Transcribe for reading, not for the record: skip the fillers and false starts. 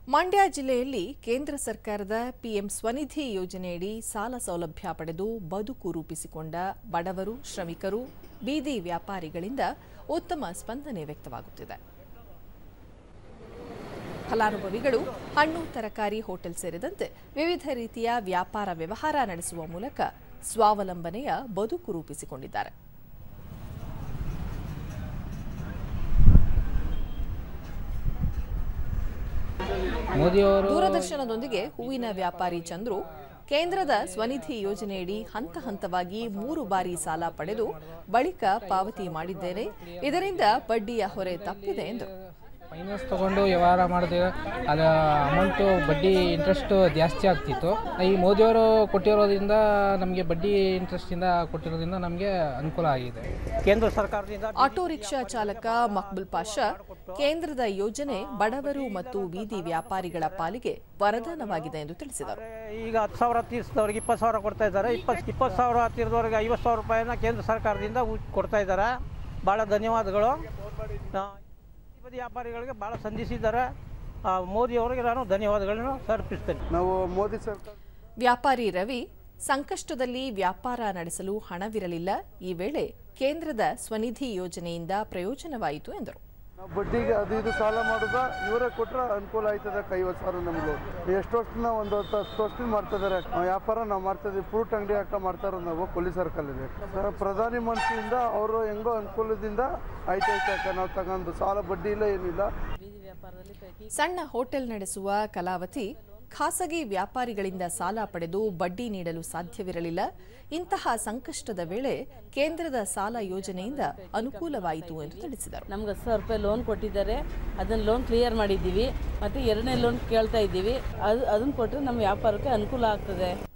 ಮಂಡ್ಯ ಜಿಲ್ಲೆಯಲ್ಲಿ ಕೇಂದ್ರ ಸರ್ಕಾರದ ಪಿಎಂ ಸ್ವನಿಧಿ ಯೋಜನೆಯಡಿ ಸಾಲ ಸೌಲಭ್ಯ ಪಡೆದು ಬದುಕು ರೂಪಿಸಿಕೊಂಡ ಬಡವರು, ಶ್ರಮಿಕರು, ಬೀದಿ ವ್ಯಾಪಾರಿಗಳಿಂದ ಉತ್ತಮ ಸ್ಪಂದನೆ ವ್ಯಕ್ತವಾಗುತ್ತಿದೆ. ಫಲಾನುಭವಿಗಳು ಹಣ್ಣು, ತರಕಾರಿ, ಹೋಟೆಲ್ ಸೇರಿದಂತೆ ವಿವಿಧ ರೀತಿಯ ವ್ಯಾಪಾರ ವ್ಯವಹಾರ ನಡೆಸುವ ಮೂಲಕ ಸ್ವಾವಲಂಬನೆಯ ಬದುಕು ರೂಪಿಸಿಕೊಂಡಿದ್ದಾರೆ. ದೂರದರ್ಶನದೊಂದಿಗೆ ಹೂವಿನ ವ್ಯಾಪಾರಿ ಚಂದ್ರು ಕೇಂದ್ರದ ಸ್ವನಿಧಿ ಯೋಜನೆಯಡಿ ಹಂತ ಹಂತವಾಗಿ 3 ಬಾರಿ ಸಾಲ ಪಡೆದು ಬಳಿಕ ಪಾವತಿ ಮಾಡಿದ್ದೇನೆ. ಇದರಿಂದ ಬಡ್ಡಿಯ ಹೊರೆ ತಪ್ಪಿದೆ ಎಂದರು. ಫೈನಾನ್ಸ್ ತಗೊಂಡು ವ್ಯವಹಾರ ಮಾಡಿದ್ರೆ ಅದು ಅಮೌಂಟು ಬಡ್ಡಿ ಇಂಟ್ರೆಸ್ಟ್ ಜಾಸ್ತಿ ಆಗ್ತಿತ್ತು. ಈ ಮೋದಿಯವರು ಕೊಟ್ಟಿರೋದ್ರಿಂದ ನಮಗೆ ಬಡ್ಡಿ ಇಂಟ್ರೆಸ್ಟಿಂದ ಕೊಟ್ಟಿರೋದ್ರಿಂದ ನಮಗೆ ಅನುಕೂಲ ಆಗಿದೆ. ಕೇಂದ್ರ ಸರ್ಕಾರದಿಂದ ಆಟೋ ರಿಕ್ಷಾ ಚಾಲಕ ಮಕ್ಬುಲ್ ಪಾಷಾ ಕೇಂದ್ರದ ಯೋಜನೆ ಬಡವರು ಮತ್ತು ಬೀದಿ ವ್ಯಾಪಾರಿಗಳ ಪಾಲಿಗೆ ವರದಾನವಾಗಿದೆ ಎಂದು ತಿಳಿಸಿದರು. ಈಗ 10,000 ತೀರಿಸಿದವರಿಗೆ 20,000 ಕೊಡ್ತಾ ಇದ್ದಾರೆ. 20,000 ತೀರಿದವರಿಗೆ 50,000 ರೂಪಾಯಿನ ಕೇಂದ್ರ ಸರ್ಕಾರದಿಂದ ಕೊಡ್ತಾ ಇದ್ದಾರೆ. ಭಾಳ ಧನ್ಯವಾದಗಳು. ವ್ಯಾಪಾರಿಗಳಿಗೆ ಬಹಳ ಸಂಧಿಸಿದ್ದಾರೆ. ಮೋದಿ ಅವರಿಗೆ ನಾನು ಧನ್ಯವಾದಗಳನ್ನು ಸಮರ್ಪಿಸುತ್ತೇನೆ. ನಾವು ಮೋದಿ ಸರ್ಕಾರ. ವ್ಯಾಪಾರಿ ರವಿ ಸಂಕಷ್ಟದಲ್ಲಿ ವ್ಯಾಪಾರ ನಡೆಸಲು ಹಣವಿರಲಿಲ್ಲ. ಈ ವೇಳೆ ಕೇಂದ್ರದ ಸ್ವನಿಧಿ ಯೋಜನೆಯಿಂದ ಪ್ರಯೋಜನವಾಯಿತು ಎಂದರು. ಬಡ್ಡಿಗೆ ಅದು ಇದು ಸಾಲ ಮಾಡುದ ಇವರೇ ಕೊಟ್ಟರೆ ಅನುಕೂಲ ಆಯ್ತದೆ. 50,000 ನಮಗೂ ಎಷ್ಟು ವರ್ಷದಿಂದ ಒಂದು 10 ವರ್ಷದಿಂದ ಮಾಡ್ತಾ ಇದ್ದಾರೆ ವ್ಯಾಪಾರ. ನಾವು ಮಾಡ್ತಾ ಇದ್ದೀವಿ. ಫ್ರೂಟ್ ಅಂಗಡಿ ಹಾಕ ಮಾಡ್ತಾ ಇರೋದು ನಾವು ಕೊಲ್ಲಿ ಸರ್ಕಲ್. ಪ್ರಧಾನಿ ಮಂತ್ರಿಯಿಂದ ಅವರು ಹೆಂಗೋ ಅನುಕೂಲದಿಂದ ಆಯ್ತಾಯ್ತು. ನಾವು ತಗೊಂಡು ಸಾಲ ಬಡ್ಡಿ ಇಲ್ಲ ಏನಿಲ್ಲ. ಸಣ್ಣ ಹೋಟೆಲ್ ನಡೆಸುವ ಕಲಾವತಿ ಖಾಸಗಿ ವ್ಯಾಪಾರಿಗಳಿಂದ ಸಾಲ ಪಡೆದು ಬಡ್ಡಿ ನೀಡಲು ಸಾಧ್ಯವಿರಲಿಲ್ಲ. ಇಂತಹ ಸಂಕಷ್ಟದ ವೇಳೆ ಕೇಂದ್ರದ ಸಾಲ ಯೋಜನೆಯಿಂದ ಅನುಕೂಲವಾಯಿತು ಎಂದು ತಿಳಿಸಿದರು. ನಮ್ಗೆ 10,000 ರೂಪಾಯಿ ಲೋನ್ ಕೊಟ್ಟಿದ್ದಾರೆ. ಅದನ್ನು ಲೋನ್ ಕ್ಲಿಯರ್ ಮಾಡಿದ್ದೀವಿ. ಮತ್ತು 2ನೇ ಲೋನ್ ಕೇಳ್ತಾ ಇದ್ದೀವಿ. ಅದನ್ನು ಕೊಟ್ಟರೆ ನಮ್ಮ ವ್ಯಾಪಾರಕ್ಕೆ ಅನುಕೂಲ ಆಗ್ತದೆ.